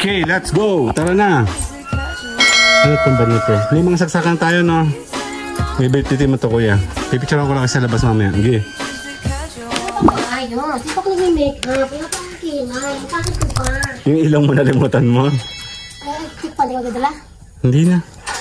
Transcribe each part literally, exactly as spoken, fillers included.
Okay, let's go. Tara na. Ano itong banito? May mga saksakan tayo, no? May birthday mo to, kuya. Pipicturean ko lang sa labas mamaya. Okay. Ayos. Di pa ko nag-makeup. Wala pa akong kilay. Bakit ko pa? Yung ilong mo nalimutan mo. Ay, di pa. Di ko gadala? Hindi na.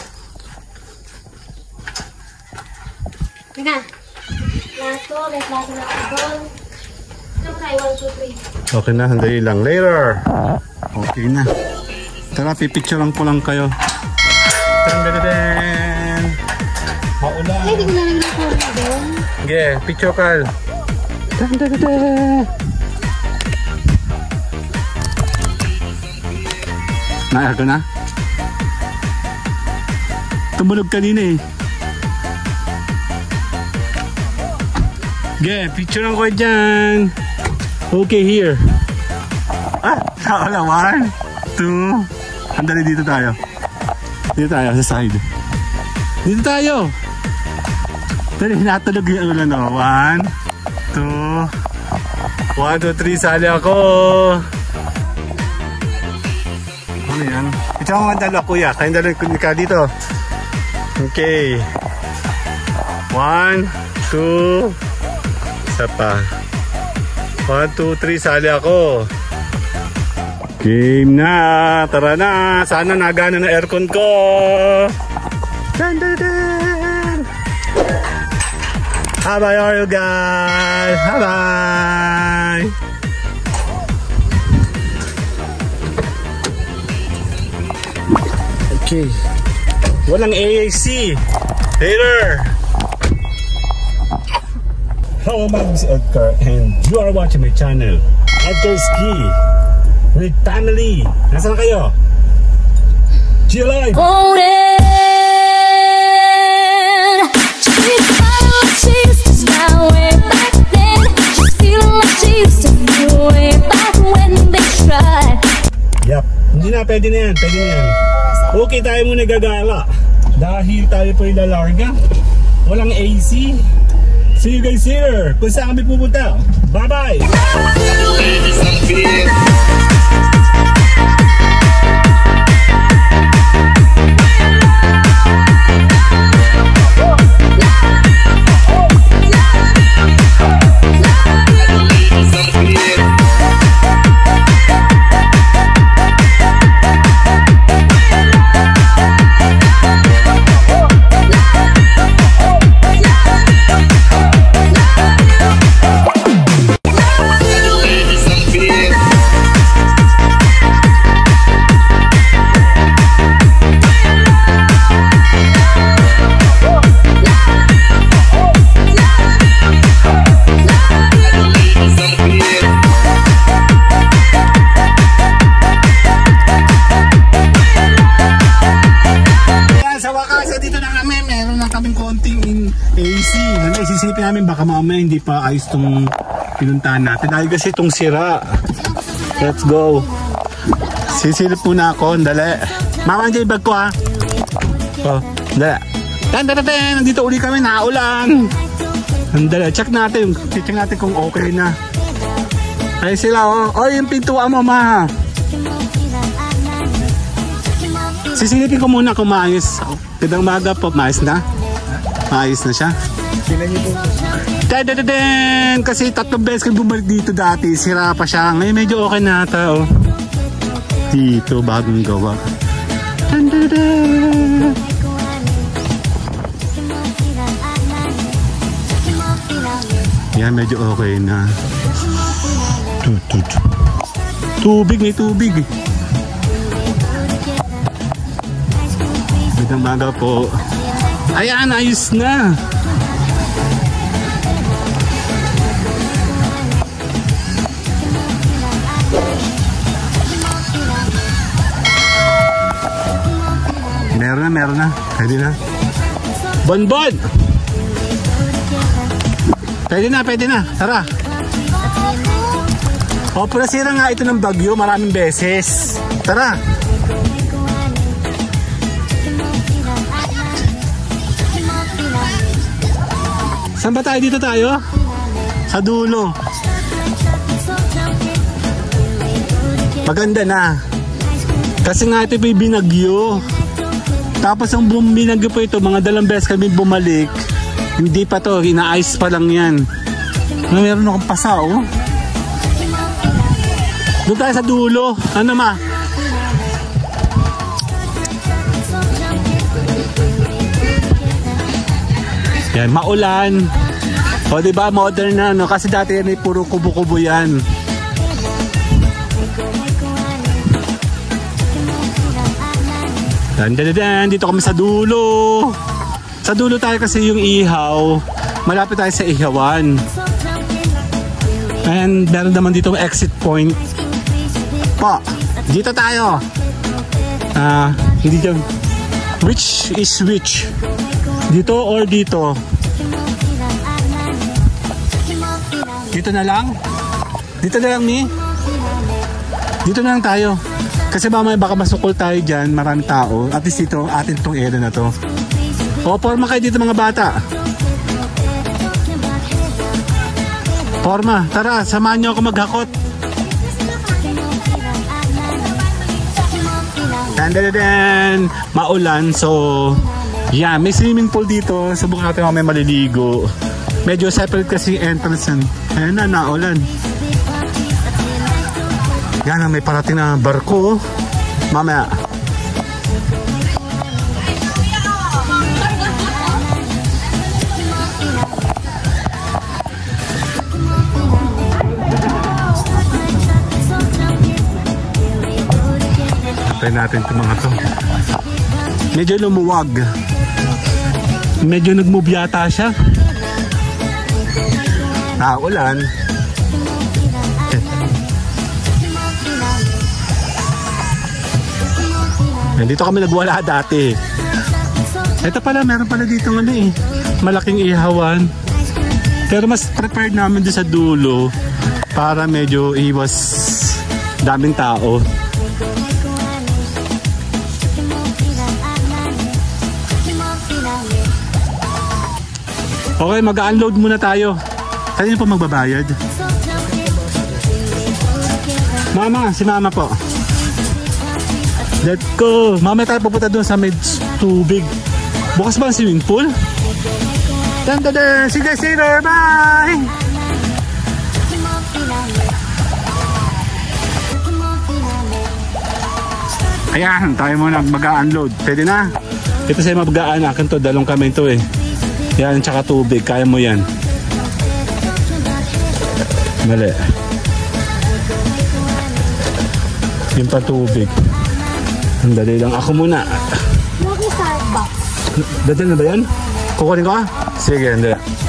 Teka. Lato. May plato na ako doon. Ito tayo. one, two, three. Okay na. Sandali lang. Later. Okay na. Tara, pipicturean ko lang kayo. Tandadadaan. Maulan. Ay, di ko na lang nakuha doon. Okay, picture Carl. Tandadadaan. Naayar ko na? Tumunog kanina eh. Okay, picturean ko dyan. Okay, here. Ah, wala. One, two. Andali, dito tayo. Dito tayo, sa side. Dito tayo. Dali, natulog yung ulan, no? One, two. One, two, three. Sali ako. Ano yan? Ito ako nga dalawa, kuya. Kayong dalawa ka dito. Okay. One, two. Isa pa. One, two, three. Sali ako. Game na! Tara na! Sana nagana na aircon ko! Dun, dun, dun. How are you guys? Bye-bye! Okay. Walang A A C. Later! Hello, my name is Edgar and you are watching my channel, Edgar Ski. With family. Nasaan kayo? Chill life. Holding. She forgot what she used to smile way back then. She's feeling like she used to feel way back when they tried. Yup. Hindi na, pwede na yan. Pwede na yan. Okay, tayo muna gagala. Dahil tayo po ilalarga. Walang A C. See you guys here. Kung saan kami pupunta. Bye-bye. Isisipin namin baka mamaya hindi pa ayos itong pinuntahan natin dahil kasi itong sira. Let's go. Sisilip muna ako. Dali. Mama, nandiyan yung bag ko ha. Oh, dali. Tan, tan, tan. Nandito uli kami. Naulan. Dali. Check natin. Check natin kung okay na. Ay sila oh. Oh, yung pintuan mo ma. Sisilipin ko muna kung maayos. Tidang maga po. Maayos na? Maayos na siya. Dadadadaan! Kasi tatlong beses kang bumalik dito dati, sira pa siya. Ngayon medyo okay na ata oh. Dito, bagong gawa. Dadadadaan! Yan, medyo okay na. Tubig, may tubig. Magandang maga po. Ayan, ayos na. Meron na, meron na. Pwede na. Bonbon! Pwede na, pwede na. Tara. O, purasira nga ito ng bagyo maraming beses. Tara. Saan ba tayo? Dito tayo? Sa dulo. Maganda na. Kasi nga ito po yung binagyo. Tapos ang buong binagyo po ito, mga dalawang beses kami bumalik. Hindi pa to, ina-ice pa lang yan. Meron akong pasa, oh. Doon tayo sa dulo. Ano ma? Yan, maulan. O diba, modern na, no? Kasi dati yan ay puro kubo-kubo yan. Dan, dan, dan, dito kami sa dulo. Sa dulo tayo kasi yung ihaw. Malapit tayo sa ihawan. And meron naman dito exit point. Po, dito tayo. Ah, uh, hindi dyan. Which is which? Dito or dito? Dito na lang? Dito na lang ni? Dito na lang tayo. Kasi mamaya baka masukol tayo dyan, maraming tao. At least dito, atin tong area na to. O, forma kayo dito mga bata. Forma, tara, samahan nyo ako maghakot. Dan-dan-dan, maulan, so yeah, may swimming pool dito. Subukan natin mamaya maliligo. Medyo separate kasi entrance yan. Ayan na, naulan. Yan na, may parating na barko. Mamaya. Tayo natin itong mga to. Medyo lumuwag. Medyo nag-move yata siya. Naulan. Dito kami nagwala dati. Ito pala, meron pala dito ano eh, malaking ihawan. Pero mas prepared namin doon sa dulo para medyo iwas daming tao. Okay, mag-unload muna tayo. Kanina po magbabayad? Mama, si mama po. Let's go. Mamaya tayo pupunta doon sa may tubig. Bukas ba ang swimming pool? Dandadan. Sige, sailor. Bye! Ayan, tayo muna mag-unload. Pwede na? Ito sa'yo mag-aan. Akin to, dalong kami to eh. Yan, tsaka tubig. Kaya mo yan. Mali. Yung pa tubig. Ang dali lang. Ako muna. Lagi Starbucks. Dadal na ba yan? Kukunin ko ah? Sige, hindi.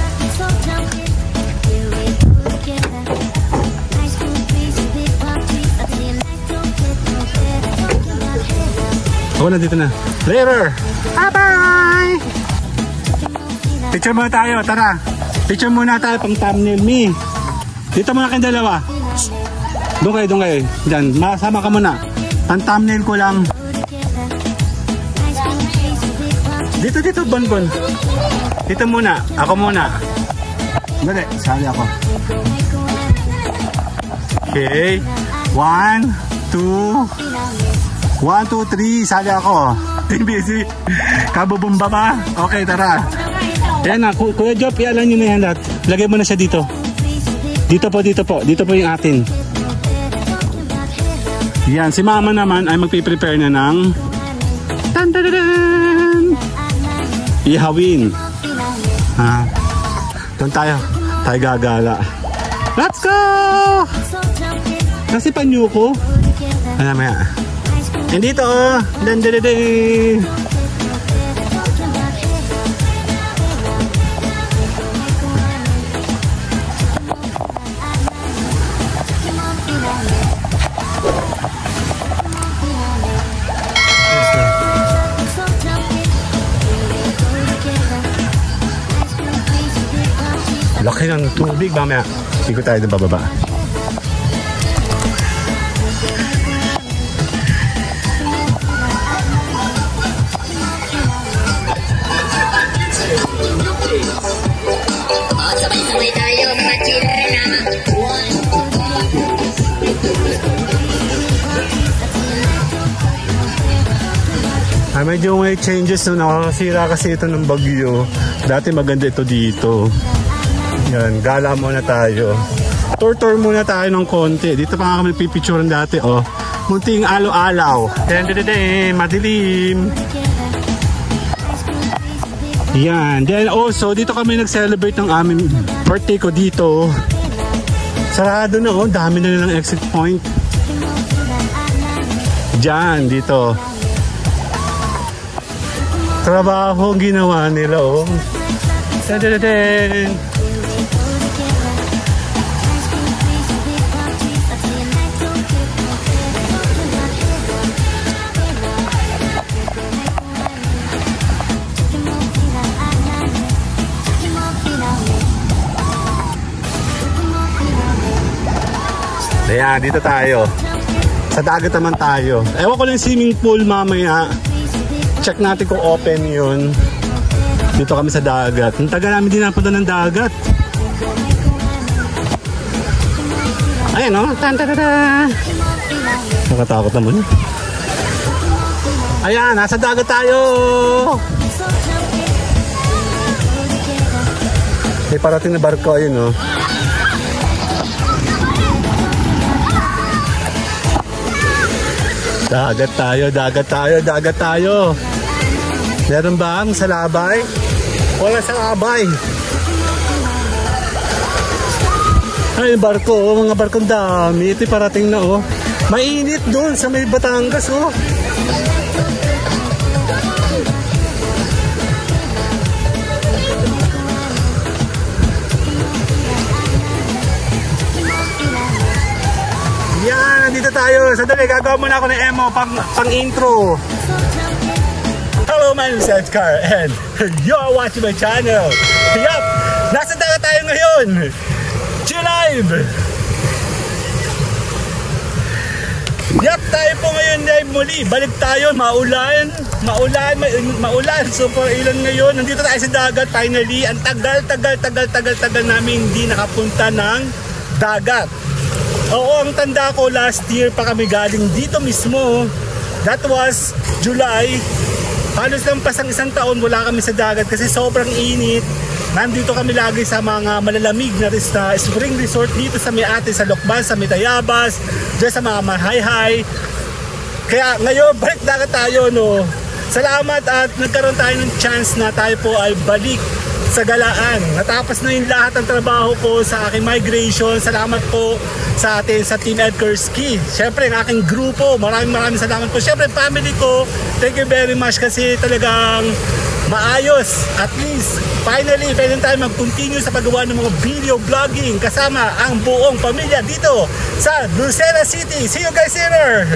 Ako na dito na. Later! Bye-bye! Picture muna tayo. Tara. Picture muna tayo pang thumbnail me. Dito muna kayong dalawa. Doon kayo, doon kayo. Diyan. Masama ka muna. Pang thumbnail ko lang. Dito, dito, Bon Bon. Dito muna. Ako muna. Dali, sali ako. Okay. One, two. One, two, three. Sali ako. Busy. Kabubumba pa. Okay, tara. Ayan na. Kuya Job, ialan nyo na yan lahat. Lagay mo na siya dito. Dito po, dito po. Dito po yung atin. Yan. Si mama naman ay magpiprepare na ng tan-tan-tan! Ihawin. Ha? Doon tayo. Tayo gagala. Let's go! Kasi panyo ko. Ano maya? And dito oh. Dan-dan-dan-dan! Laki ng tubig, mamaya. Ikot tayo doon pababa. Sabay-sabay tayo mga children. Ah, medyo may changes no, nakakasira kasi ito ng bagyo. Dati maganda ito dito. Yan, gala muna tayo. Tour-tour muna tayo ng konti. Dito pa nga kami pipicturean dati, oh. Munting alaw-alaw. Den, den, den, madilim. Yan. Then also, dito kami nag-celebrate ng aming birthday ko dito. Sarado na, oh. Dami na nilang exit point. Diyan, dito. Trabaho ang ginawa nila, oh. Da-da-da-da. Ayan, dito tayo. Sa dagat naman tayo. Ewan ko lang swimming pool mamaya. Check natin kung open yun. Dito kami sa dagat. Ang tagal namin din napunta ng dagat. Ayan o. Oh. Tan-tan-tan. Nakatakot naman. Ayan, nasa dagat tayo. May parating na barko. Ayun o. Oh. Dagat tayo, dagat tayo, dagat tayo. Meron ba ang salabay? Wala salabay. Ay, barko, oh, mga barkong dami. Ito'y parating na, oh. Mainit doon sa may Batangas, oh. Yan, nandito tayo. Sandali, gagawa muna ako ng emo pang, pang intro. Hello, my name is Edgar and you're watching my channel. Yup, nasa dagat tayo ngayon. G-Live. Yup, tayo po ngayon live muli. Balik tayo, maulan. Maulan, ma maulan. Super ilan ngayon. Nandito tayo sa dagat finally. Ang tagal, tagal, tagal, tagal, tagal namin hindi nakapunta ng dagat. Oo, ang tanda ko last year pa kami galing dito mismo. That was July. Halos lang pasang isang taon wala kami sa dagat kasi sobrang init. Nandito kami lagi sa mga malalamig na uh, spring resort dito sa Miate, sa Lokban, sa Mitayabas, dyan sa mga Mahayhay. Kaya ngayon, balik dagat tayo, no. Salamat at nagkaroon tayo ng chance na tayo po ay balik sa galaan. Natapos na yung lahat ng trabaho ko sa aking migration. Salamat po sa atin sa Team Edgar Ski. Siyempre, ang aking grupo, maraming maraming salamat po. Siyempre, family ko, thank you very much kasi talagang maayos. At least, finally, pwede tayo mag-continue sa paggawa ng mga video vlogging kasama ang buong pamilya dito sa Lucena City. See you guys later!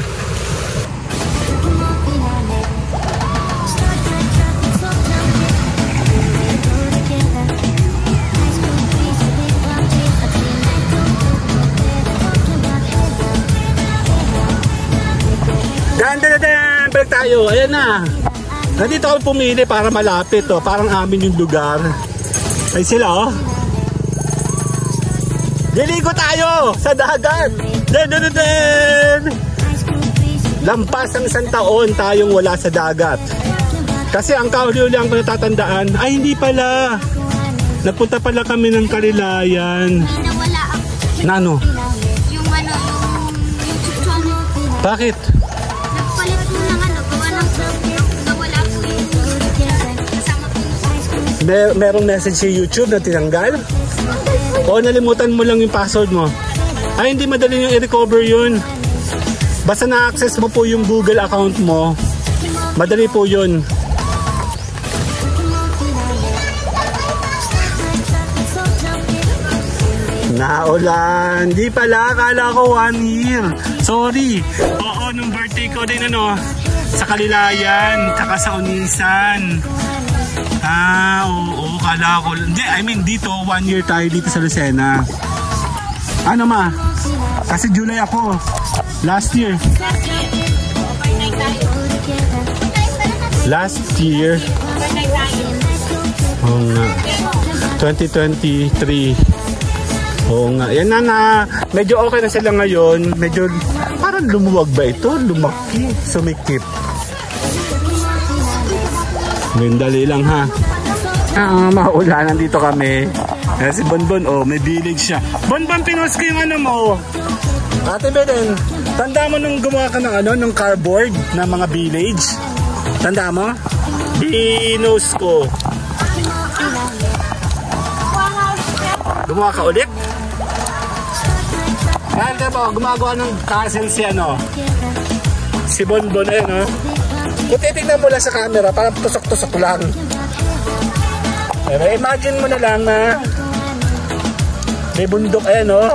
Dan-dan-dan! Balik tayo! Ayan na! Nandito kami pumili para malapit, oh. Parang amin yung lugar. Ay sila, oh. Liligo tayo sa dagat! Dan-dan-dan! Lampas ang isang taon tayong wala sa dagat. Kasi ang kauli-uli ang natatandaan, ay hindi pala. Nagpunta pala kami ng Kalilayan. Nawala ako. Nano? Yung ano, yung YouTube channel. Bakit? Nagpalit po ng ano, gawa ng nawala po yung kasama po yung Mer merong message sa YouTube na tinanggal? O nalimutan mo lang yung password mo? Ay, hindi madali yung i-recover yun. Basta na-access mo po yung Google account mo, madali po yun. Naulan. Di pala, akala ko one year. Sorry. Oo, nung birthday ko din ano, sa Kalilayan, tsaka sa Unisan. Ah, oo, kala ko. Hindi, I mean dito, one year tayo dito sa Lucena. Ano ma? Kasi July ako. Last year. Last year. Oo nga. twenty twenty-three. Oo nga. Yan na na. Medyo okay na sila ngayon. Medyo parang lumuwag ba ito? Lumaki. Sumikip. Dali lang ha. Ah, maulan. Nandito kami. Eh, si Bonbon, oh, may village siya. Bonbon, pinost ko yung ano mo. Ate Belen, tanda mo nung gumawa ka ng ano, ng cardboard na mga village? Tanda mo? Pinost ko. Gumawa ka ulit? Dahil ka po, gumagawa ng castle si ano, si Bonbon, ayun, no? Kung titignan mo lang sa camera, parang tusok-tusok lang. Pero imagine mo na lang na may bundok, ayan, no?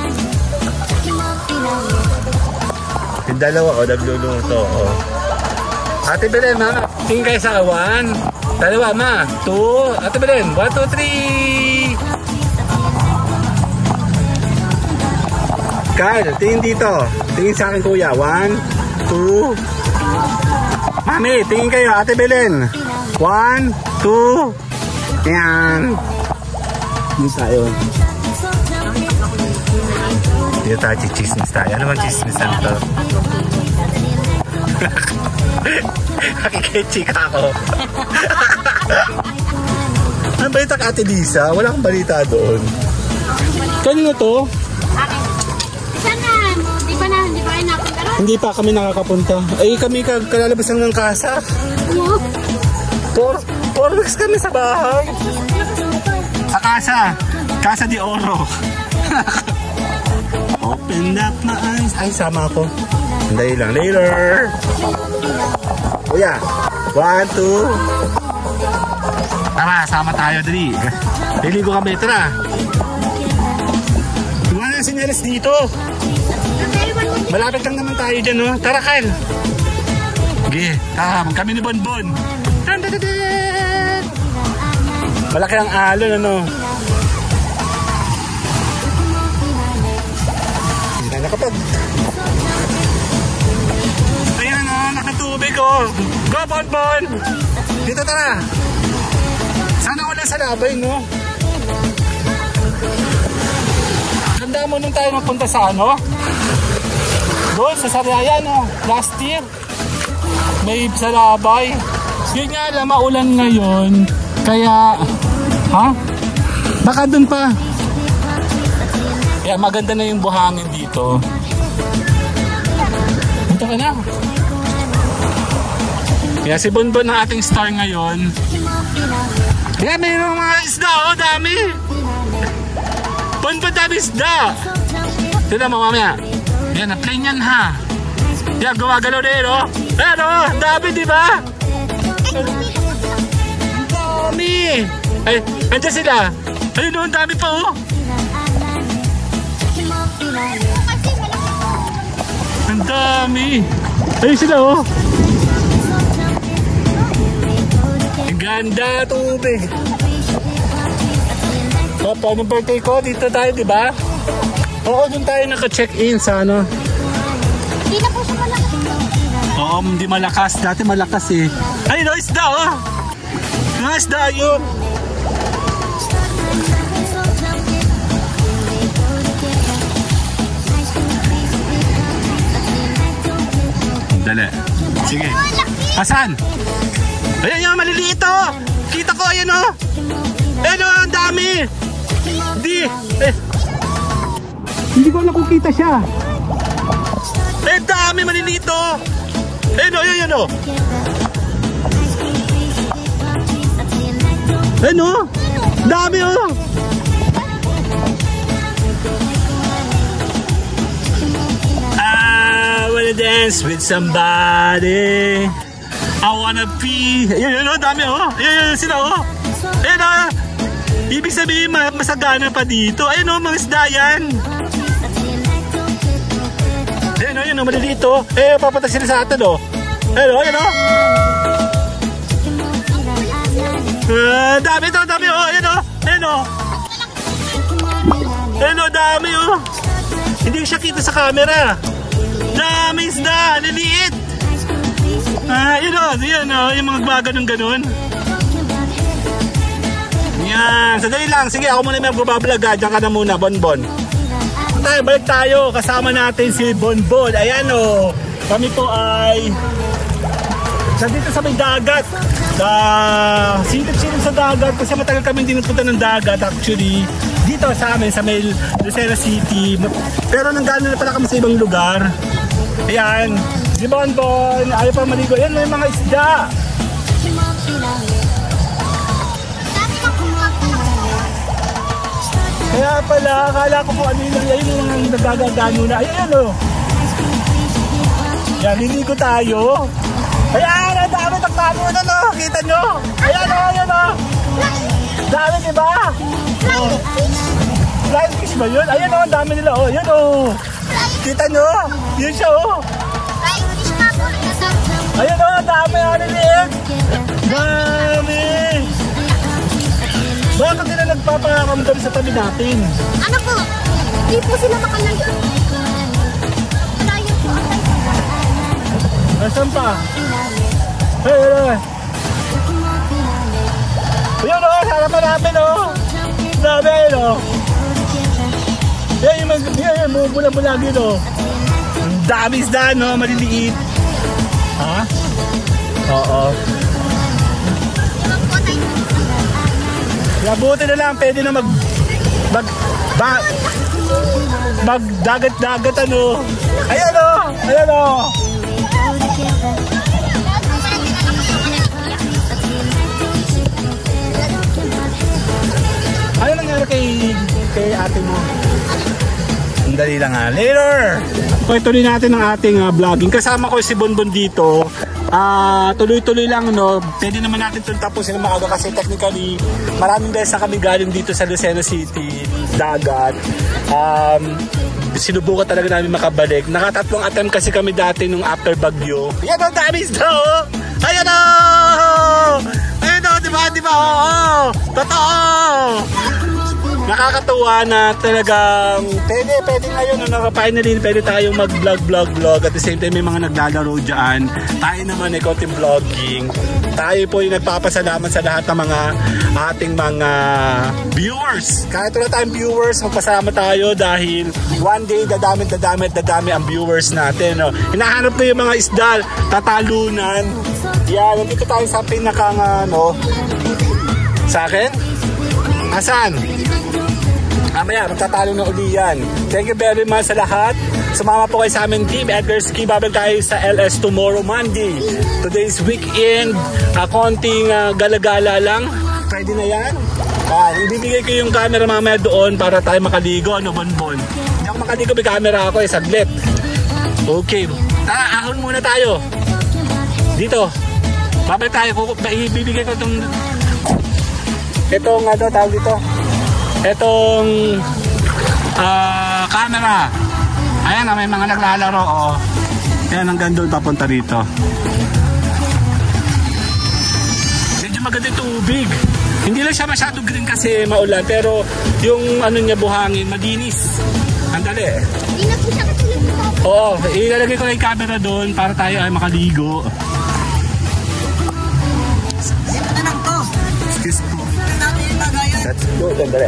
Yung dalawa, o, oh, nagluluto, o. Oh. Ate Belen, ma, tingin kayo sa one. Dalawa, ma. Two. Ate Belen, one, two, three. Kyle, tingin dito. Tingin sa akin, kuya. One, two. Mami, tingin kayo. Ate Belen. One, two. Yan. Dito tayo. Dito tayo, chichismis tayo. Ano man chismis na ito? Nakikechik ako. Ano balita ka, Ate Lisa? Wala akong balita doon. Kanino to? Sana, di ba na, di ba kayo napunta ron? Hindi pa kami nakakapunta. Ay, kami kalalabas lang ng kasa. Oo. Four, four weeks kami sa bahay. Sa kasa. Casa de Oro. Open up my eyes. Ay, sama ako. Dahil lang. Later. Kuya. One, two. Tara, sama tayo, Dali. Liligo kami. Tara. Wala na sinyalis dito. Malapit lang naman tayo dyan, no? Tara, Kyle. Sige. Tara, kami ni Bonbon. Malaki ang alon, ano? Hindi na kapag. Ayan, oh, nakatubig, oh. Go, Bonbon! Dito, tara. Sana wala sa labay, no? Ganda mo nung tayo napunta sa ano? Doon, sa Sariaya, no? Last year. May sa labay. Yun nga lang, maulan ngayon. Kaya, ha? Baka dun pa. Kaya maganda na yung buhangin dito. Dito ka na. Kaya si Bonbon ang ating star ngayon. Kaya mayroong mga isda, oh, dami. Bonbon, dami isda. Tignan mo mamaya. Yan, na-play niyan, ha? Yan, gumagalaw na yun, oh. Ayan, oh, dami, di ba? Dami! Ay, andyan sila. Ayun, oh, dami pa, oh. Ang dami. Ayun sila, oh. Ang ganda, tubig. Papa, anong birthday ko? Dito tayo, di ba? Oo, dun tayo naka-check-in sa ano. Hindi na po siya malakas. Oo, hindi malakas. Dati malakas eh. Ayun, oh, isda, oh. Mga isda yun. Dali. Sige. Asan? Ayan yung maliliit, oh. Kita ko, ayan, oh. Ayan, oh, ang dami. Hindi. Eh. Hindi ko alam kung kita siya. Eh, dami, maliliit, oh. Ayan, oh, ayan, oh. Ayan, oh. Dami, oh. I wanna dance with somebody. I wanna be. Ayan, ayan, oh, dami, oh. Ayan, ayan, sila, oh. Ayan, oh. Ibig sabihin, masagana pa dito. Ayan, oh, mga isda yan. Ayan, oh, ayan, oh, maliliit, oh. Eh, papunta sila sa atin, oh. Ayan, oh, ayan, oh. Uh, dami to, dami, oh. Ayan, oh. Ayan, oh. Ayan, oh, dami, oh. Hindi siya kita sa camera. Dami isda, liliit. Ah, yun, oh. Ayan, oh. Yung mga gwaganong ganun. Yan, sadali lang. Sige, ako muna may magbablog, ha. Diyan ka na muna, Bonbon. Tayo, balik tayo. Kasama natin si Bonbon. Ayan, oh. Kami po ay Sa dito sa may dagat. Sa silip-silip sa dagat kasi matagal kami hindi nagpunta ng dagat actually. Dito sa amin sa may Lucena City. Pero nanggaling na pala kami sa ibang lugar. Ayan. Si Bonbon, ayaw pa maligo. Ayan, may mga isda. Kaya pala, akala ko kung ano yun. Ayun yung mga nagagagano na. Ayan o. Yan, liligo tayo. Ayan, ang dami taktago na no. Kita nyo. Ayan o, ayan o. Dami diba? Oh. Flying fish ba yun? Ayan o, ang dami nila o. Ayan o. Kita nyo. Yun siya o. Ayan o, ang dami o. Niliit. Dami. Bakit nila nagpaparamdam sa tabi natin? Ano po? Hindi po sila makalayo. Malayo po ang tayo. Nasaan pa? Hey, hey, hey. Ayun o, harapan namin o. Dami ayun o. Yan yung yan, bumula-mula gino. Ang dami isda no, maliliit. Ha? Oo. Kaya buti na lang, pwede na mag... Mag... Ba, mag dagat-dagat ano. Ayan o! Ayan o! Ano nangyari kay, kay ate mo? Ang dali lang ha. Later! Tuloy natin ang ating uh, vlogging. Kasama ko si Bonbon dito. Ah, uh, tuloy-tuloy lang no. Pwede naman natin itong tapusin ng maaga kasi technically maraming beses na kami galing dito sa Lucena City, dagat. Um, sinubukan talaga namin makabalik. Nakatatlong attempt kasi kami dati nung after bagyo. Ayan o, dami isda o! Ayan o! Ayan o, diba? Diba? Oo! Totoo! Nakakatuwa na talagang pwede, pwede ngayon na finally pwede tayong mag-vlog, vlog, vlog. At the same time may mga naglalaro dyan. Tayo naman ay konting vlogging. Tayo po yung nagpapasalamat sa lahat ng mga ating mga viewers. Kahit wala tayong viewers, magpasalamat tayo dahil one day dadami, dadami, dadami ang viewers natin. No? Hinahanap ko yung mga isdal, tatalunan. Yan, nandito tayo sa pinakang ano. Sa akin? Asan? Mamaya, magtatalo na uli yan. Thank you very much sa lahat. Sumama po kayo sa amin, Team Edgarski. Babalik tayo sa L S tomorrow, Monday. Today's weekend. Uh, konting uh, galagala lang. Pwede na yan. Uh, ibibigay ko yung camera mamaya doon para tayo makaligo. Ano, Bonbon? Hindi ako makaligo, may camera ako eh, saglit. Okay. Tara, ahon muna tayo. Dito. Babalik tayo. Ibibigay ko itong... Itong ano, tawag dito. Itong uh, camera. Ayan, may mga naglalaro. Oh. Ayan, hanggang doon papunta rito. Medyo maganda yung tubig. Hindi lang siya masyado green kasi maulan. Pero yung ano niya buhangin, madinis. Andali. Hindi na po siya katulad nito. Oo, ilalagay ko na yung camera doon para tayo ay makaligo. Excuse me. Let's go, sandali.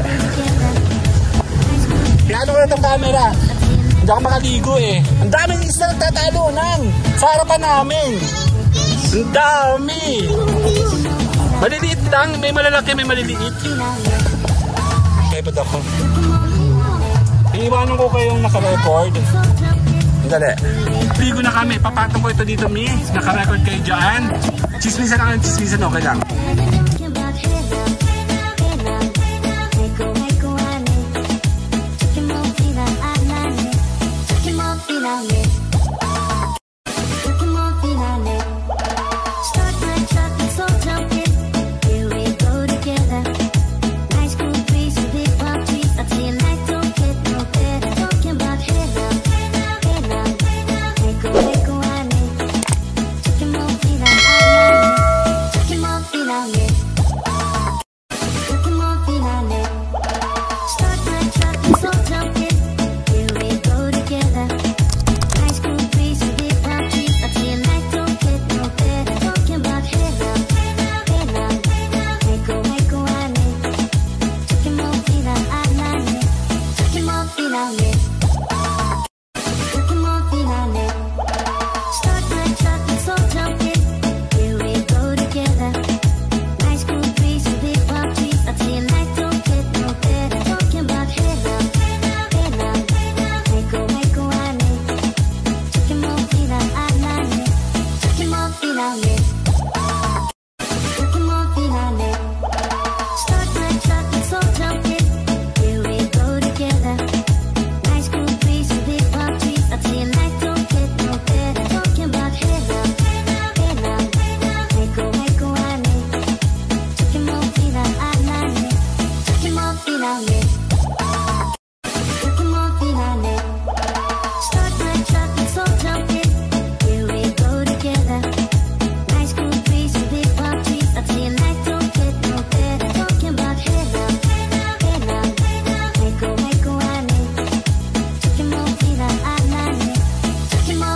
Piano ko na itong camera. Hindi ako makaligo eh. Ang daming isla nagtatalunan sa harapan namin. Ang dami. Maliliit lang. May malalaki, may maliliit. Kaya ba't ako? Iiwanan ko kayong naka-record. Sandali. Ligo na kami. Papatong ko ito dito, Mi. Naka-record kayo dyan. Chismisan lang, chismisan. Okay lang. Finally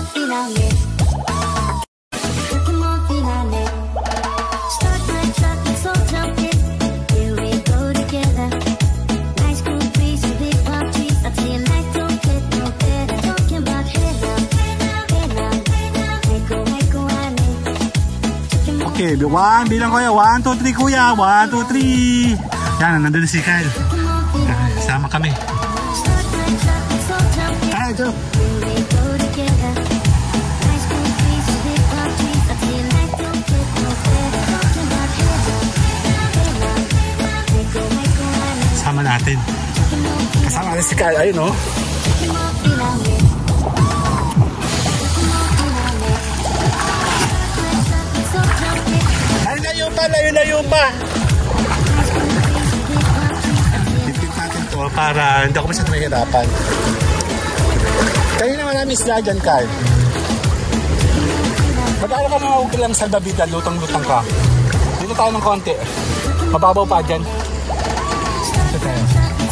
Okay, one, bilang ko yan. One, two, three, kuya. One, two, three. Yan, nandun si Kyle. Sama kami. Ay, ito. Sama natin. Kasama natin si Kyle. Ayun, oh. Layo pa, layo-layo pa. Tipid natin to para hindi ako masyadong mahirapan. Kaya na marami isla dyan, Carl. Mag-aaral ka mga huwag lang salbabida, lutang-lutang ka. Dito tayo ng konti. Mababaw pa dyan. Dito tayo.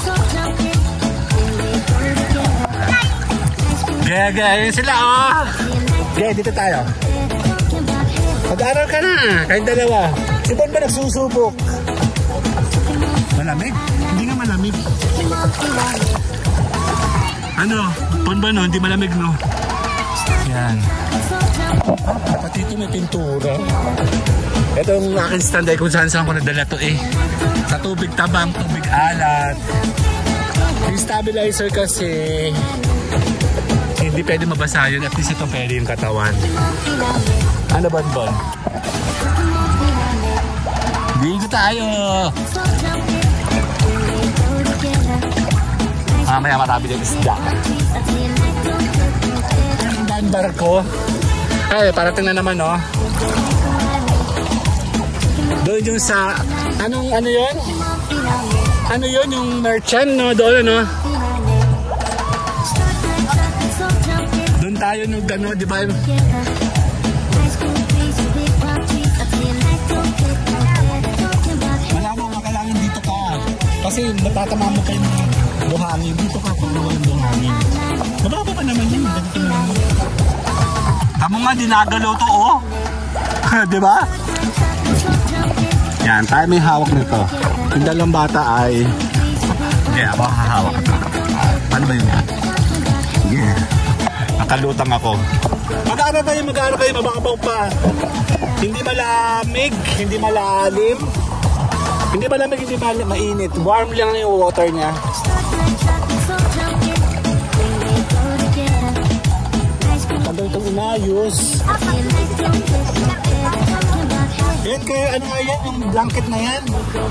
Gaya, gaya. Ayan sila, oh. Gaya, dito tayo. Mag-aaral ka na, kahit dalawa. Si Bon ba nagsusubok? Malamig? Hindi nga malamig. Ano? Bon ba no? Hindi malamig no? Yan. Ah, pati ito may pintura. Ito yung aking standay kung saan saan ko nadala to eh. Sa tubig tabang, tubig alat. Yung stabilizer kasi hindi pwede mabasa yun. At least ito pwede yung katawan. Ano ba Bon? Dito tayo! Mamaya marami din isda. Ang daan barko. Ay, parating na naman, no? Doon yung sa... Anong, ano yun? Ano yun? Yung merchant, no? Doon, no? Doon tayo nung gano'n, di ba? Kasi matatama mo kayo ng buhangin. Dito ka kung walang buhangin. Mababa pa naman yun. Tama nga, dinagalaw to, oh. Diba? Yan, tayo may hawak nito. Yung dalawang bata ay... Hindi, ako hahawak. Paano ba yun? Sige. Nakalutang ako. Mag-aaral kayo, mag-aaral kayo, mabakabaw pa. Hindi malamig, hindi malalim. Hindi malamig, hindi malamig, mainit. Warm lang yung water niya. Tagal itong inayos. Yan kayo, ano nga yan? Yung blanket na yan.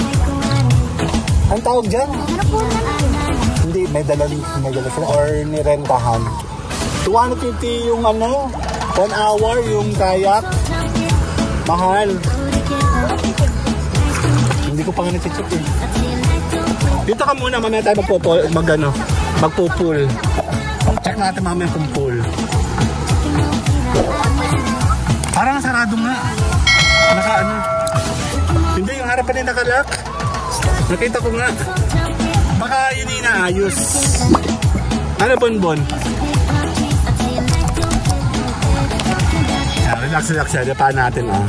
Ang tawag dyan? Hindi, may dala, may dala sila. Or nirentahan. two hundred fifty yung ano, one hour yung kayak. Mahal. Hindi ko pa nga nag-check eh. Dito ka muna, mamaya tayo magpo-pool, mag ano, magpo-pool. Check natin mamaya kung pool. Parang sarado nga. Naka ano. Hindi, yung harapan niya nakalock. Nakita ko nga. Baka yun yung inaayos. Ano bonbon? Yeah, relax, relax. Dapaan natin ah.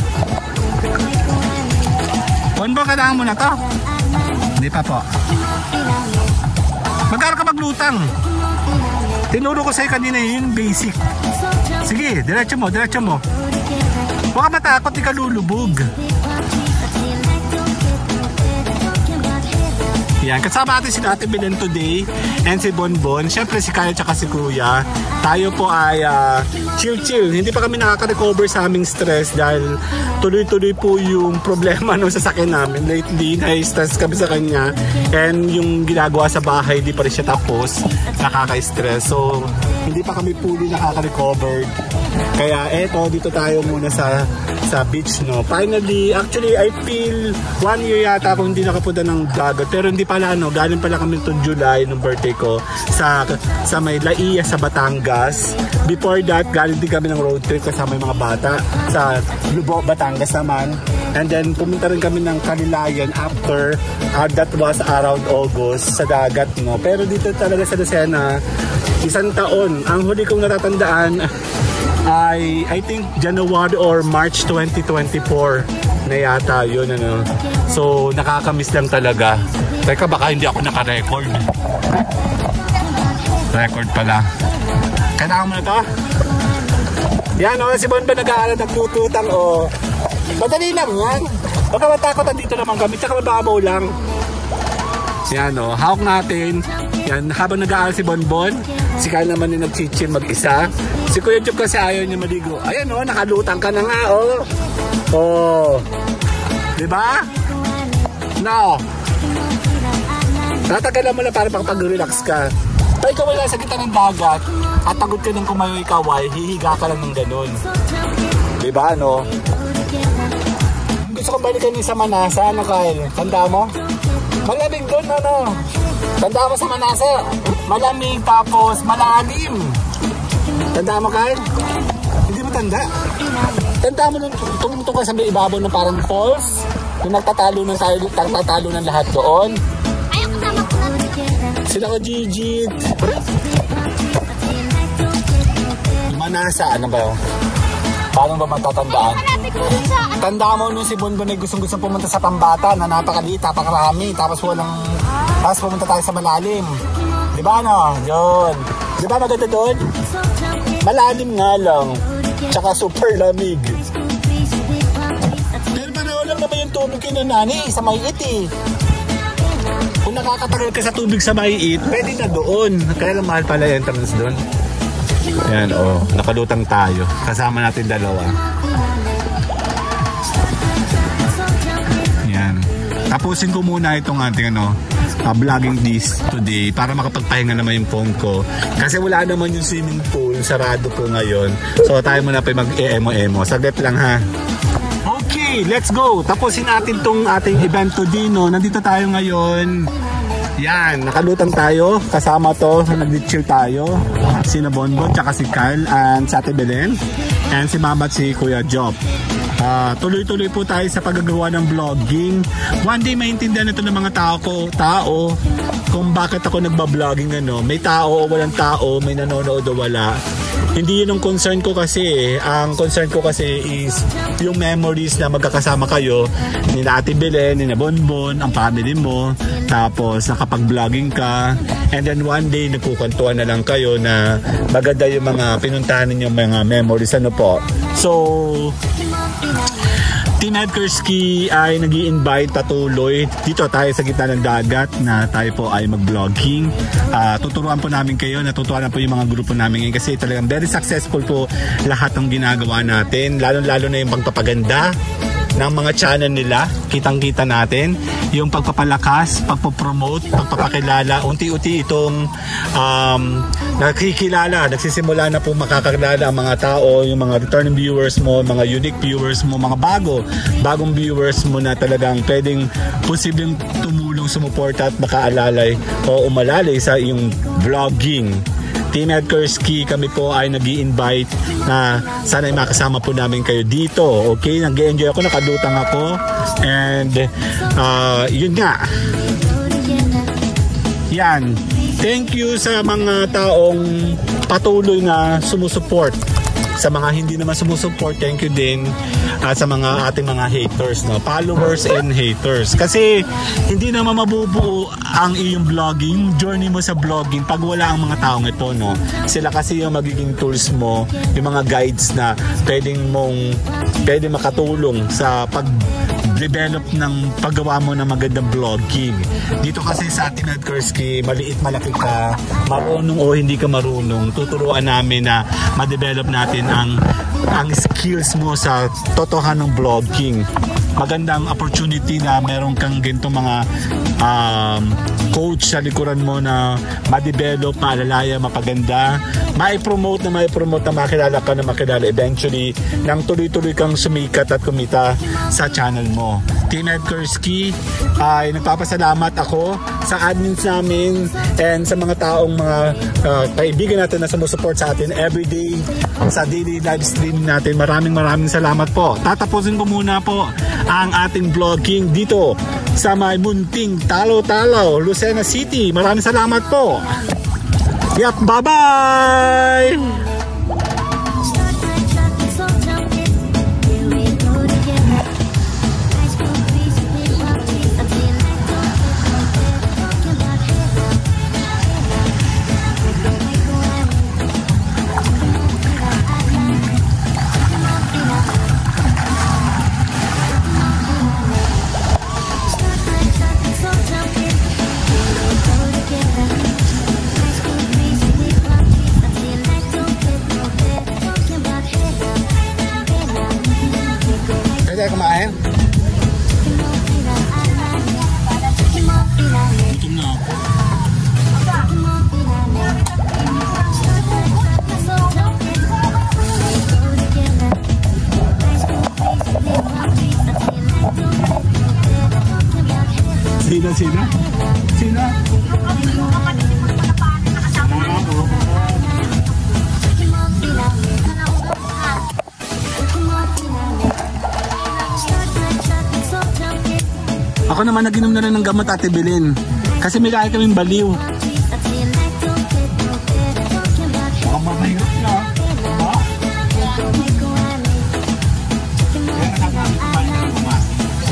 Bonbon, kailangan mo na to? Hindi pa po. Mag-aaral ka maglutang. Tinuro ko sa'yo kanina yun, basic. Sige, diretso mo, diretso mo. Huwag ka matakot, di ka lulubog. Yan, kasama natin si Ate Belen today and si Bonbon. Siyempre si Kyle at si Kuya. Tayo po ay uh, chill-chill. Hindi pa kami nakaka-recover sa aming stress dahil tuloy-tuloy po yung problema ng sasakyan namin. Lately, na-stress kami sa kanya. And yung ginagawa sa bahay, di pa rin siya tapos. Nakaka-stress. So, hindi pa kami fully nakaka-recover. Kaya eto, dito tayo muna sa sa beach, no. Finally, actually, I feel one year yata kung hindi nakapunta ng dagat. Pero hindi pala, no. Galing pala kami itong July, nung birthday ko, sa, sa may Laia sa Batangas. Before that, galing din kami ng road trip kasama yung mga bata sa Lubo, Batangas naman. And then, pumunta rin kami ng Kalilayan after, uh, that was around August, sa dagat, no. Pero dito talaga sa Lucena, isang taon. Ang huli kong natatandaan, ay I think January or March twenty twenty-four na yata yun, ano. So nakakamiss lang talaga. Teka, baka hindi ako naka-record. Record pala. Kailangan mo na to? Yan o, si Bonbon nag-aaral nagtututang o. Madali lang yan. Huwag ka matakot, dito naman kami. Tsaka mababaw lang. Yan o, hawak natin. Yan, habang nag-aaral si Bonbon, si Kyle naman yung nag-chill mag-isa. Si Kuya Job kasi ayaw niya maligo. Ayan o, nakalutang ka na nga o. O. Diba? No. Tatagalan mo lang para makapag-relax ka. Pag ikaw wala sa gitna ng dagat at tagod ka ng kumayo ikaw ay hihiga ka lang ng ganun. Diba no? Gusto kong balikan yung sa Manasa, ano Kyle? Tanda mo? Malamig doon, ano? Tanda mo sa Manasa? Malamig tapos malalim. Tanda mo Kyle? Hindi mo tanda? Tanda mo nung tumutong ka sa may ibabaw ng parang falls? Yung nagtatalo ng tayo, nagtatalo ng lahat doon? Ayaw kasama ko na. Sila ka Gigit. Manasa, ano ba yun? Paano ba matatandaan? Malapit ko dun sa... Tanda mo nung si Bonbon ay gustong gusto pumunta sa Pambata na napakaliit, napakarami. Tapos walang... Tapos pumunta tayo sa malalim. Di ba ano? Yun. Di ba maganda doon? Malalim nga lang. Tsaka super lamig. Pero pareho lang naman yung tubig yun na nani sa maiit eh. Kung nakakatagal ka sa tubig sa maiit, pwede na doon. Kaya lang mahal pala yung entrance doon. Ayan o, oh, nakalutang tayo. Kasama natin dalawa. Ayan. Tapusin ko muna itong ating ano, uh, vlogging this today para makapagpahinga naman yung phone ko. Kasi wala naman yung swimming pool, sarado po ngayon. So tayo muna pa mag-e-emo-emo. Saglit lang ha. Okay, let's go. Tapusin natin tong ating event today, no. Nandito tayo ngayon. Yan, nakalutang tayo. Kasama to, nag-chill tayo. Si Bonbon, tsaka si Kyle, and si Ate Belen, and si Mama at si Kuya Job. Uh, tuloy-tuloy po tayo sa paggagawa ng vlogging. One day maintindihan ito ng mga tao ko, tao kung bakit ako nagba-vlogging, ano. May tao o walang tao, may nanonood o wala. Hindi yun ang concern ko kasi. Ang concern ko kasi is yung memories na magkakasama kayo ni Ate Belen, ni Bonbon, ang family mo. Tapos nakapag-vlogging ka. And then one day nagkukwentuhan na lang kayo na maganda yung mga pinuntahan ninyong mga memories. Ano po? So, Team Edgarski ay nag-i-invite patuloy. Dito tayo sa gitna ng dagat na tayo po ay mag-vlogging. Uh, tuturuan po namin kayo, natuturuan po yung mga grupo namin ngayon kasi talagang very successful po lahat ng ginagawa natin. Lalo-lalo na yung pagpapaganda ng mga channel nila. Kitang-kita natin yung pagpapalakas, pagpopromote, pagpapakilala. Unti-unti itong um, nakikilala, nagsisimula na po makakakilala ang mga tao, yung mga returning viewers mo, mga unique viewers mo, mga bago, bagong viewers mo na talagang pwedeng posibleng tumulong, sumuporta at makaalalay o umalalay sa iyong vlogging. Team Edgarski, kami po ay nag-i-invite na sana ay makasama po namin kayo dito. Okay, nag-enjoy ako, nakadutang ako. And uh, yun nga. Yan. Thank you sa mga taong patuloy na sumusuport. Sa mga hindi naman sumusuport, thank you din uh, sa mga ating mga haters, no? Followers and haters. Kasi hindi naman mabubuo ang iyong vlogging, journey mo sa vlogging pag wala ang mga taong ito, no? Sila kasi yung magiging tools mo, yung mga guides na pwedeng mong pwedeng makatulong sa pag develop ng paggawa mo ng magandang vlogging. Dito kasi sa ating Edgarski, maliit malaki ka, marunong o hindi ka marunong, tuturuan namin na ma-develop natin ang ang skills mo sa totohanang vlogging. Magandang opportunity na meron kang ganitong mga um, coach sa likuran mo na ma-develop, maalalaya, mapaganda, mai-promote na mai-promote na makilala ka na makilala eventually nang tuloy-tuloy kang sumikat at kumita sa channel mo. Team Edgarski, ay nagpapasalamat ako sa admins namin and sa mga taong mga uh, kaibigan natin na sumusupport sa atin everyday sa daily live stream natin. Maraming maraming salamat po. Tatapusin ko muna po ang ating vlogging dito sa may munting Talo-Talo, Lucena City. Maraming salamat po. Yep, bye-bye! tayo kumain? Gutom na ako. Sino, sino? Sino? Ako naman naginom na rin ng gamot, Ate Belen. Kasi may kaya kaming baliw. Baka mamahirap na. Diba? Kaya nakakakumain ng kumain.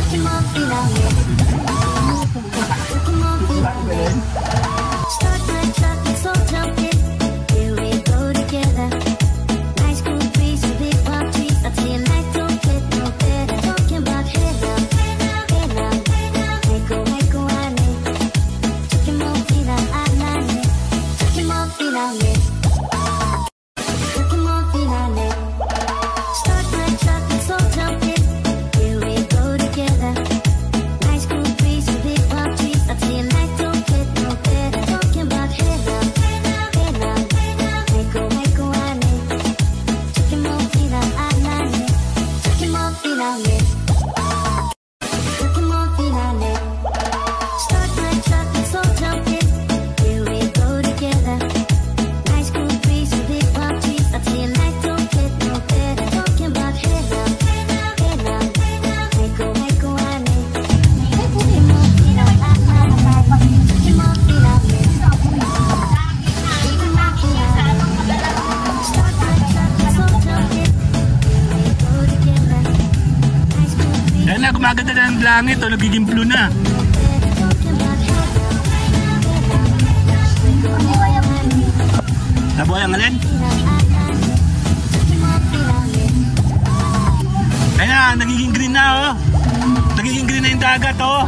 Gumaganda na ng langit o nagiging blue na. Nabuhay ang alin? Ayun na, nagiging green na oh. Nagiging green na yung dagat oh.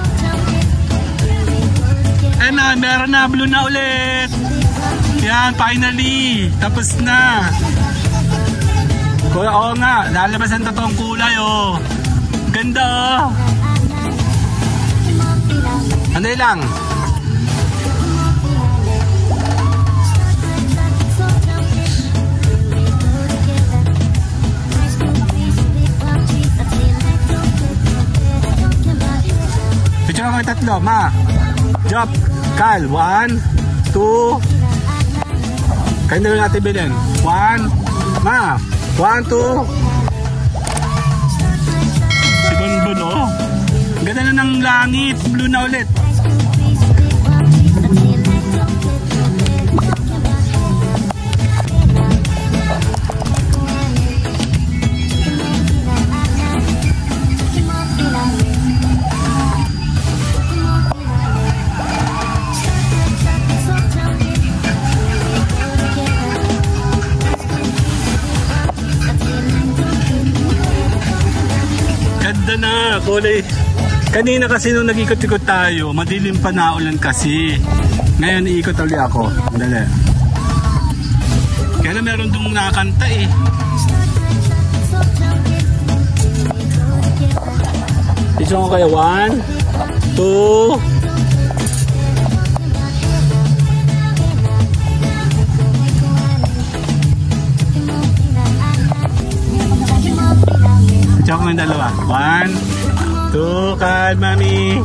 Ayun na, meron na, blue na ulit. Yan, finally. Tapos na. Kuya, oo nga, lalabas ang totoong kulay oh. Ganda oh. Anday lang. Picture ako yung tatlo, ma. Job, Kal. One, two. Kayo na natin bilhin. One, ma. One, two. Bonbon oh. Ganda na ng langit, blue na ulit. Ganda na, kulay. Kanina kasi nung nag-ikot-ikot tayo, madilim pa na ulan kasi. Ngayon iikot ulit ako. Dali. Kaya na meron dong nakakanta eh. Isa ko kayo. One, two. Isa ko ng dalawa. One, two, kan mami.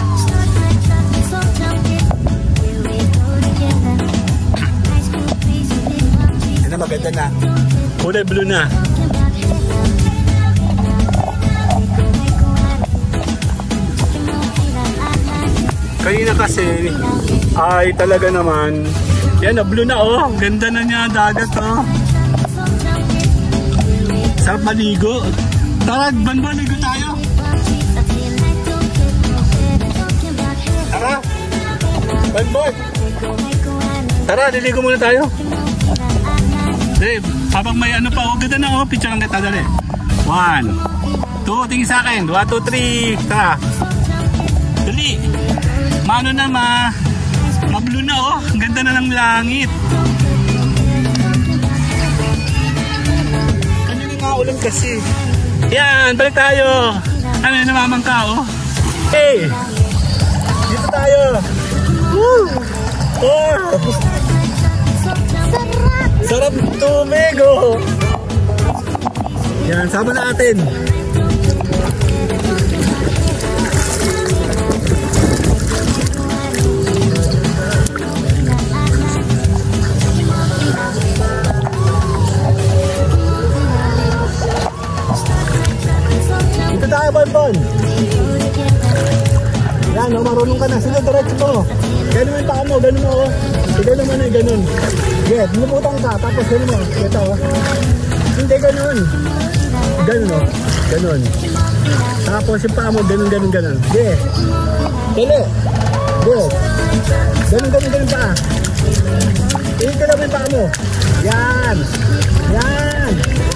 Ito maganda na. Kulay blue na. Kanina kasi ay talaga naman. Yan na blue na oh. Ganda na niya dagat oh. Sarap maligo. Tara, Banban, ligo tayo. Tara. Banban. Tara, liligo muna tayo. Dave, habang may ano pa, oh, ganda na oh. Picture lang kita, dali. One, two, tingin sa akin. One, two, three. Tara. Dali. Mano na ma. Mablo na oh. Ang ganda na ng langit. Kanina nga ulan kasi. Yan, balik tayo. Ano yung namamang ka, oh? Hey! Dito tayo! Woo! Oh! Sarap ng tubig, oh! Yan, sama natin! Dito tayo, Bonbon! Yan, no, marunong ka na. Sige, diretso mo. Ganun mo yung paa mo, ganun mo, oh. Ganun mo na, ganun. Get, lumutang ka, tapos ganun mo. Ito, oh. Hindi, ganun. Ganun, oh. Ganun. Tapos yung paa mo, ganun, ganun, ganun. Get. Dali. Get. Ganun, ganun, ganun pa. Ihin ka lang yung paa mo. Yan. Yan.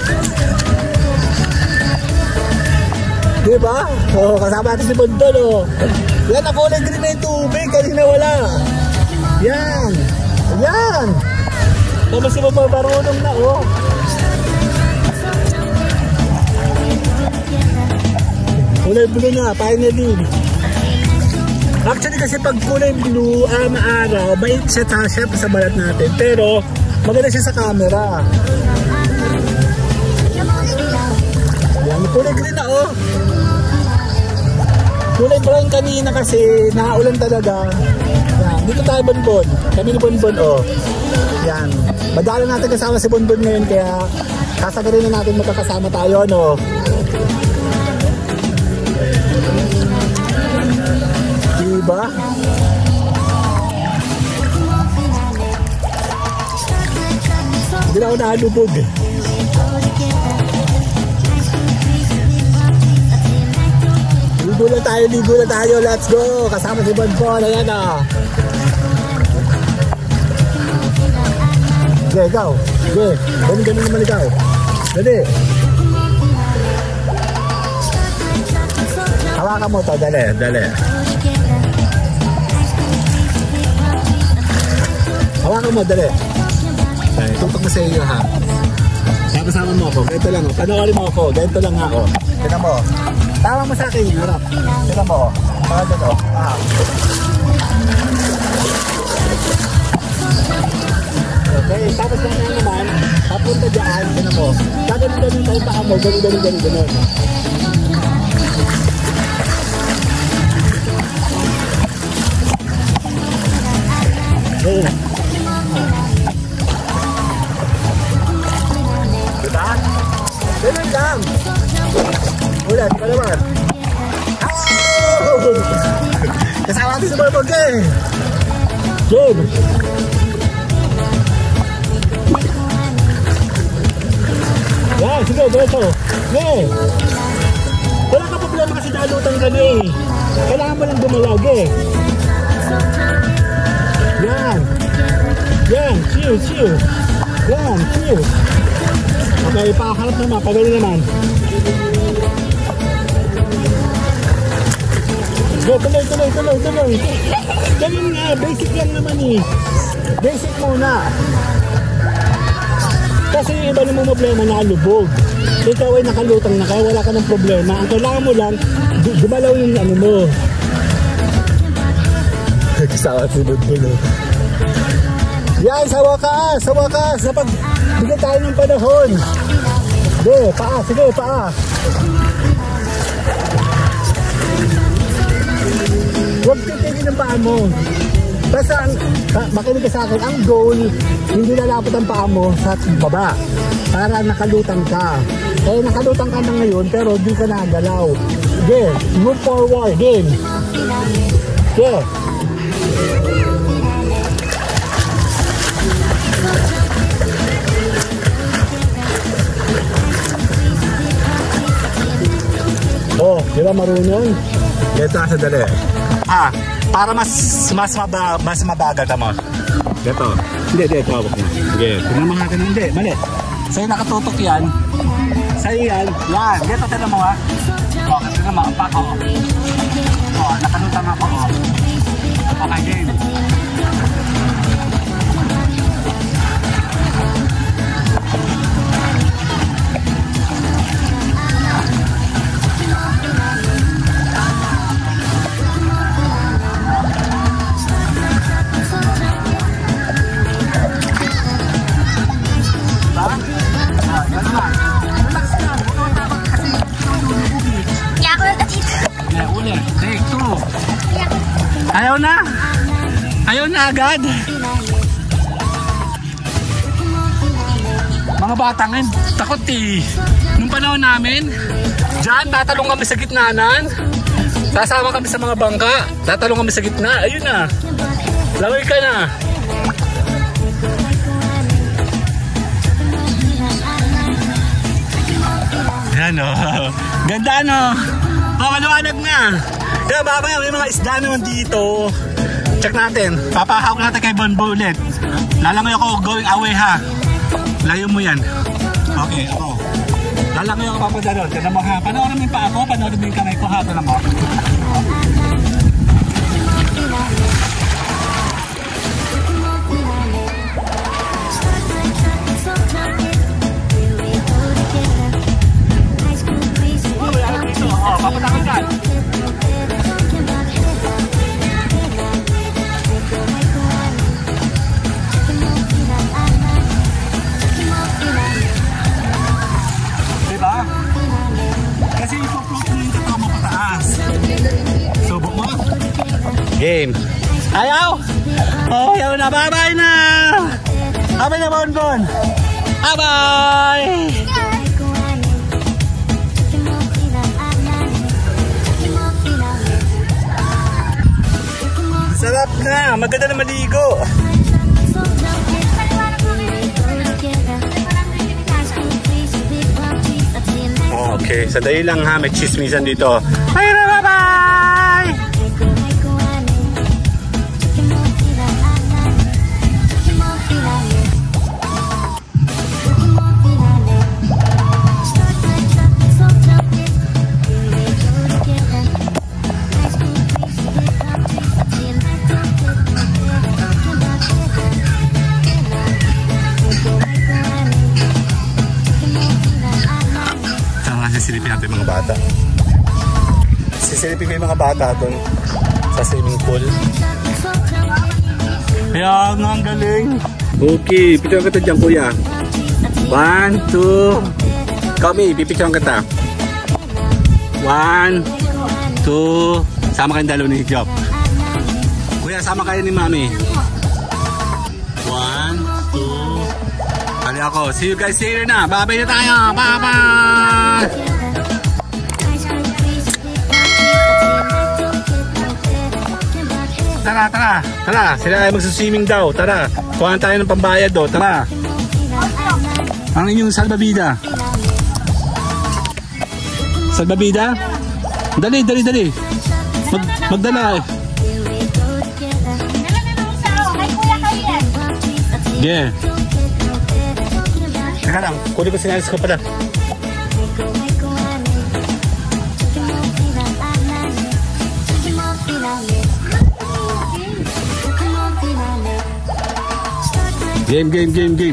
Diba? Oo, oh, kasama natin si Bonbon, oh. Yan, nakulay green na yung tubig. Kanina wala. Yan. Yan. Tapos si Bonbon marunong na, oh. Kulay blue na, finally. Actually kasi pag kulay blue, ah, maaraw, bait siya siya sa balat natin. Pero, maganda siya sa camera. Yan, kulay green na, oh. Kulay brown kanina kasi nakaulan talaga. Yan, dito tayo Bonbon. Kami ni Bonbon, oh. Yan. Madala natin kasama si Bonbon ngayon kaya kasagarin na natin magkakasama tayo, no. Diba? Hindi na ako nahalubog. Ligo na tayo, ligo na tayo. Let's go. Kasama si Bonbon. Ayan, ah. Okay, ikaw. Okay. Ganun, ganun naman ikaw. Dali. Hawakan mo to. Dali, dali. Hawakan mo, dali. Okay, tutok mo sa iyo, ha. Kasama mo ako. Ganito lang, oh. Panoorin mo ako. Ganito lang ako. Tignan mo. Tama mo sa akin, harap. Tignan mo. Mga dito. Ah. Okay, tapos lang na naman. Papunta dyan. Tignan mo. Gagawin-gawin tayo pa mo. Gawin-gawin-gawin. Ganun. Diba? Ganun lang. Ulat, pa naman. Oh! Kasama natin sa Bonbon, Jen! Jen! Yan, sige, dito. Jen! Wala ka problema kasi nalutan ka na eh. Kailangan mo lang gumalag eh. Yan! Yan, chill, chill. Yan, chill. Okay, pakaharap naman, pagaling naman. Go, tuloy, tuloy, tuloy, tuloy. Ganun nga, basic lang naman eh. Basic muna. Kasi yung iba namang problema nakalubog. Ikaw ay nakalutang na kaya wala ka ng problema. Ang kailangan mo lang, gumalaw yung ano mo. Kasawa si Bonbon. Yan, sa wakas, sa wakas. Napag bigyan tayo ng panahon. Sige, paa, sige, paa. Huwag titigil ng paa mo. Basta, ang, makinig ka sa akin, ang goal, hindi lalapot ang paa mo sa baba. Para nakalutang ka. Eh, nakalutang ka na ngayon, pero di ka nagalaw. Sige, move forward, din. Sige. Oh, di ba marunong? Dito sa dali. Ah, para mas mas maba, mas mabagal tama. Dito. Hindi, dito hawak mo. Sige, tingnan mo natin hindi, mali. Sa'yo nakatutok yan. Sa'yo yan. Yan, dito tingnan mo ha. Oh, kasi naman ang pako. Oh, nakalutang ako. Oh. Okay, game. na agad. Mga batangin, takot eh. Nung panahon namin, dyan, tatalong kami sa gitnaanan. Sasama kami sa mga bangka. Tatalong kami sa gitna. Ayun na. Laway ka na. Ayan o. Ganda no. O, maliwanag na. Kaya babaya, may mga isda naman dito. Check natin. Papahawak natin kay Bonbo ulit. Lalangoy ako going away ha. Layo mo yan. Okay, ako. Lalangoy ako papunta doon. Tignan mo ha. Panoorin mo yung pa ako. Panoorin mo yung kamay ko ha. Tignan mo. Oh, papunta ka dyan. Diba? Kasi ipoploat mo yung totoo mo pataas. Subok mo? Game. Ayaw! Oh, ayaw na. Bye-bye na! Bye-bye na, Bonbon! Bye-bye! Sarap na! Maganda na maligo! Okay, sandali lang ha, may chismisan dito. Bye bye bye! Sisilipin natin yung mga bata. Sisilipin ko yung mga bata doon sa swimming pool. Kaya nga, ang galing. Okay, picture kita dyan kuya. One, two. Kami, pipicture kita. One, two. Sama kayong dalawa ni Job. Kuya, sama kayo ni Mami. One, two. Kali ako. See you guys later na. Bye-bye na tayo. Bye-bye. Tara, tara, tara. Sila ay magsuswimming daw. Tara. Kuhaan tayo ng pambayad do. Tara. Ang inyong salbabida. Salbabida? Dali, dali, dali. Mag magdala eh. Yeah. Teka lang. Kunin ko sinalis ko pala. Game, game, game, game.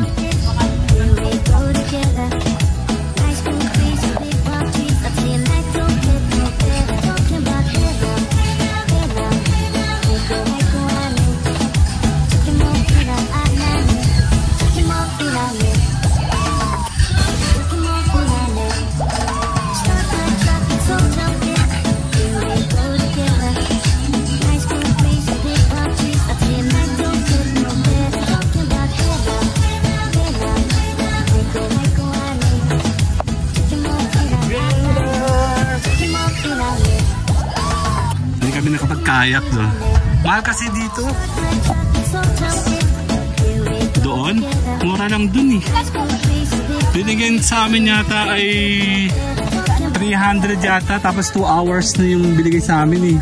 Kayak doon. Mahal kasi dito. Doon? Mura lang dun eh. Binigyan sa amin yata ay three hundred yata. Tapos two hours na yung binigay sa amin eh.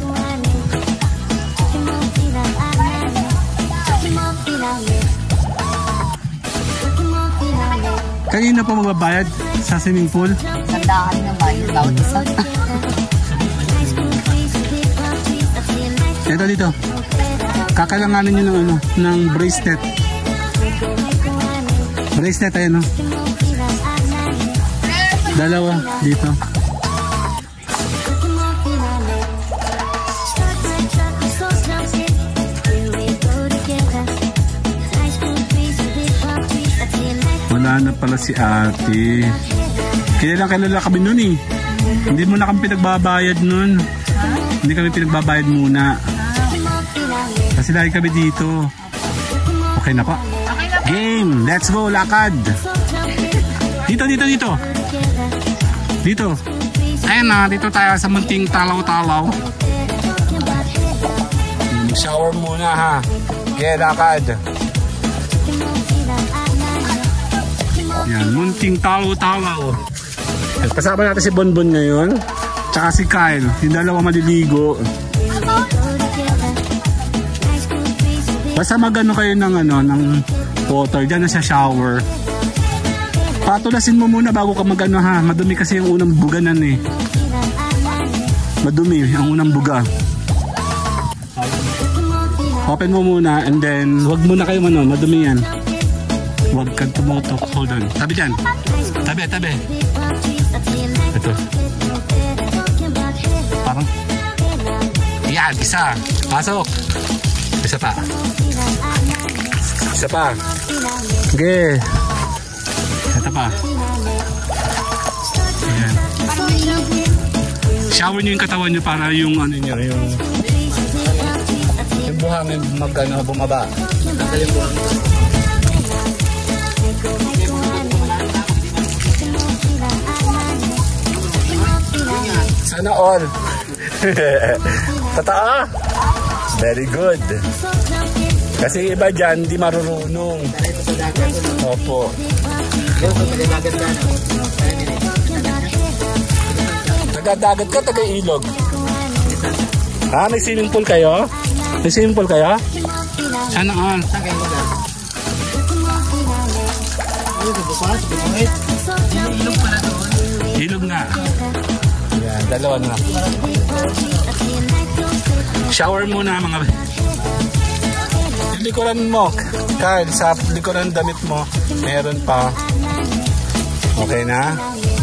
Kanina pa magbabayad sa swimming pool? Sandaan na bayad bawat isa. Ito dito. Kakalanganin nyo ng ano, ng bracelet. Bracelet ayan oh. Dalawa dito. Wala na pala si ate. Kaya lang kilala kami nun eh. Hindi mo na kami pinagbabayad nun. Hindi kami pinagbabayad muna. Kasi lagi kami dito. Okay na po. Game! Let's go, lakad! Dito, dito, dito! Dito! Ayan na, dito tayo sa munting talaw-talaw. Shower muna ha. Okay, lakad. Yan, munting talaw-talaw. Kasama natin si Bonbon ngayon. Tsaka si Kyle. Yung dalawa maliligo. Basta magano kayo ng ano, ng water. Diyan na sa shower. Patulasin mo muna bago ka magano ha. Madumi kasi yung unang buganan eh. Madumi ang unang buga. Open mo muna and then wag muna kayo ano, madumi yan. Wag kang tumotok. Hold on. Tabi dyan. Tabi, tabi. Ito. Parang. Yan, isa. Pasok. Isa pa. Isa pa. Okay. Ito pa. Ayan. Shower nyo yung katawan nyo para yung ano nyo, yung yung buhangin mag ano, bumaba. Tanggal yung buhangin. Sana all. Totoo? Very good. Kasi iba dyan, di marunong. Opo. Taga-dagat ka, taga-ilog. Ah, may swimming pool kayo? May swimming pool kayo? Sana all. Ilog nga. Yan, dalawa na. Shower muna mga likuran mo, Kyle, sa likuran damit mo meron pa. Okay na?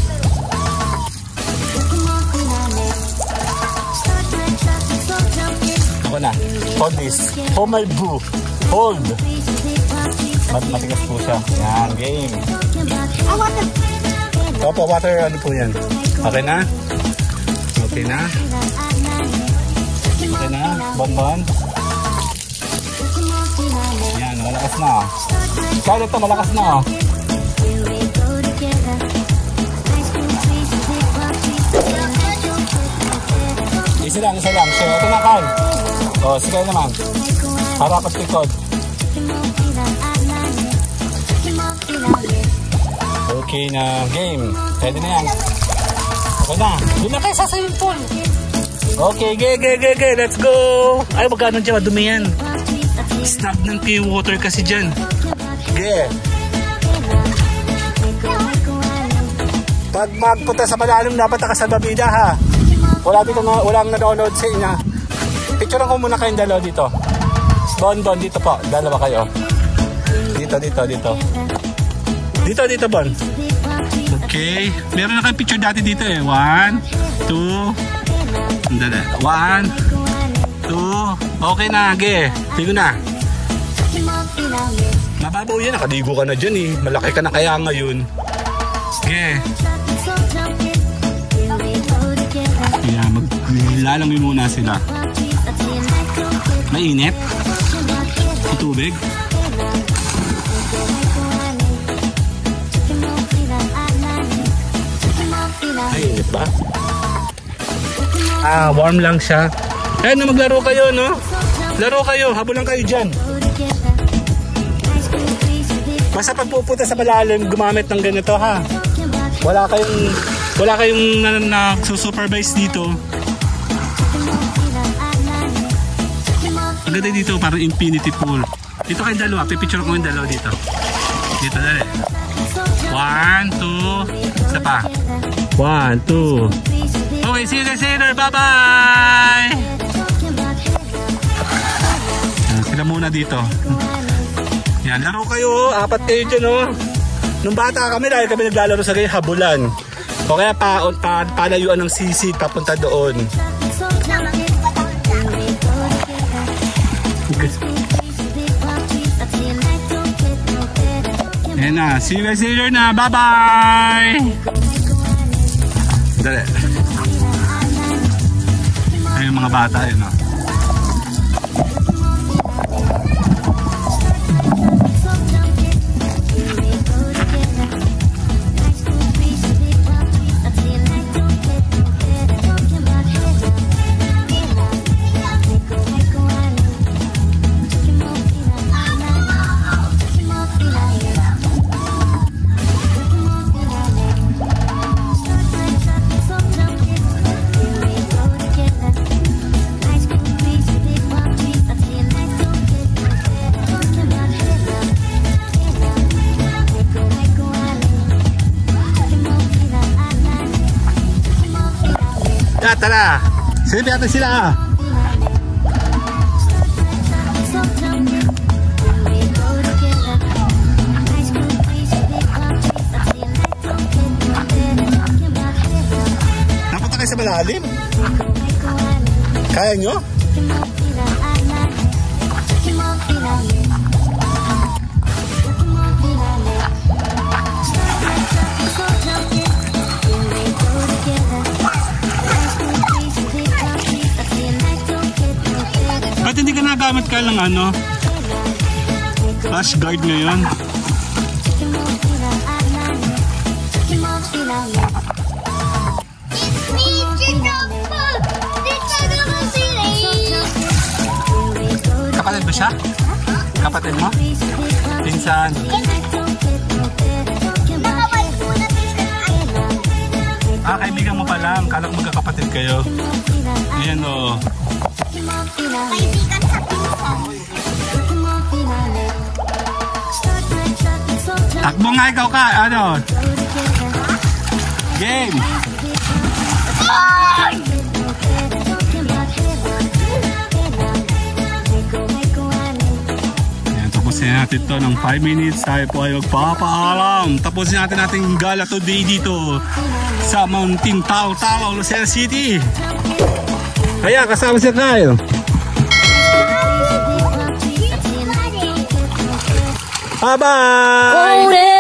Ako na. Hold this. Hold my boo. Hold. Mat matigas po siya. Yan, game. Opo, water ano po yan. Okay na? Okay na? Okay na? Bonbon? Yan, malakas na. Kaya ito, malakas na. Isa lang, isa lang. So, ito na, Kyle. O, sige naman. Harapat likod. Okay na, game. Pwede na yan. Okay na. Doon na kayo sa swimming pool. Okay, ge, ge, ge, ge. Let's go. Ay, magkano dyan, madumi yan. Stagnant yung water kasi dyan. Ge. Pag magpunta sa malalim, dapat nakasalbabida ha. Wala dito na, walang na-download sa inyo. Picturean ko muna kayong dalawa dito. Bon, Bon, dito po. Dalawa kayo. Dito, dito, dito. Dito, dito, Bon. Okay. Meron na kayong picture dati dito eh. One, two, one, two. Okay na, ge. Tigo na. Mababaw yan. Nakaligo ka na dyan eh. Malaki ka na kaya ngayon. Ge. Kaya maglalangoy muna sila. Mainit? Ang tubig? Ay, init ba? Ah, warm lang siya. Eh, no, maglaro kayo, no? Laro kayo, habol lang kayo dyan. Basta pag pupunta sa malalim, gumamit ng ganito, ha? Wala kayong, wala kayong nagsusupervise dito. Maganda dito, parang infinity pool. Dito kayong dalawa, pipicture ko yung dalawa dito. Dito, dali. One, two, isa pa. One, two. Okay, see you guys later. Bye-bye! Sila muna dito. Yan, laro kayo. Apat kayo dyan, oh. Nung bata kami, dahil kami naglalaro sa ganyan, habulan. O kaya pa, pa, palayuan ng sisi, papunta doon. Yan na. See you guys later na. Bye-bye! Dali. Ay, yung mga bata, yun, oh. Yeah, tara. Silipin natin sila. Napunta kayo sa malalim? Kaya nyo? Ba't hindi ka nagamit ka ng ano? Flash guard ngayon? Kapatid ba siya? Kapatid mo? Pinsan? Ah, kaibigan mo pala. Kala ko magkakapatid kayo. Ayan o. Kaibigan sa pinsan. Takbo nga ikaw ka. Ano? Game! Ayan, tapusin natin to ng five minutes. Tayo po ay magpapaalam. Tapusin natin natin gala today dito sa Mountain Tao Tao, Lucena City. Kaya kasama si Kyle. Bye-bye!